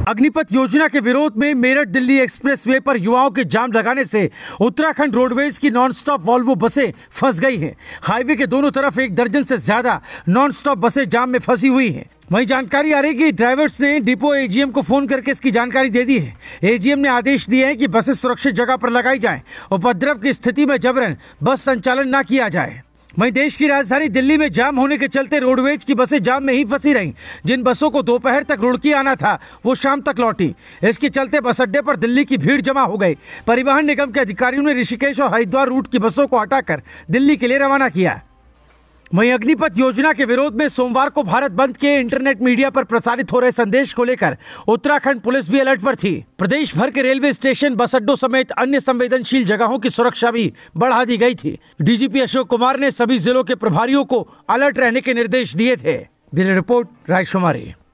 अग्निपथ योजना के विरोध में मेरठ दिल्ली एक्सप्रेसवे पर युवाओं के जाम लगाने से उत्तराखंड रोडवेज की नॉन स्टॉप वॉल्वो बसें फंस गई हैं। हाईवे के दोनों तरफ 1 दर्जन से ज्यादा नॉन स्टॉप बसें जाम में फंसी हुई हैं। वहीं जानकारी आ रही है कि ड्राइवर्स ने डिपो एजीएम को फोन करके इसकी जानकारी दे दी है। एजीएम ने आदेश दिए हैं कि बसें सुरक्षित जगह पर लगाई जाएं। उपद्रव की स्थिति में जबरन बस संचालन न किया जाए। वहीं देश की राजधानी दिल्ली में जाम होने के चलते रोडवेज की बसें जाम में ही फंसी रहीं। जिन बसों को दोपहर तक रुड़की आना था वो शाम तक लौटी। इसके चलते बस अड्डे पर दिल्ली की भीड़ जमा हो गई। परिवहन निगम के अधिकारियों ने ऋषिकेश और हरिद्वार रूट की बसों को हटाकर दिल्ली के लिए रवाना किया। वहीं अग्निपथ योजना के विरोध में सोमवार को भारत बंद के इंटरनेट मीडिया पर प्रसारित हो रहे संदेश को लेकर उत्तराखंड पुलिस भी अलर्ट पर थी। प्रदेश भर के रेलवे स्टेशन, बस अड्डों समेत अन्य संवेदनशील जगहों की सुरक्षा भी बढ़ा दी गई थी। डीजीपी अशोक कुमार ने सभी जिलों के प्रभारियों को अलर्ट रहने के निर्देश दिए थे। ब्यूरो रिपोर्ट, राजकुमारी।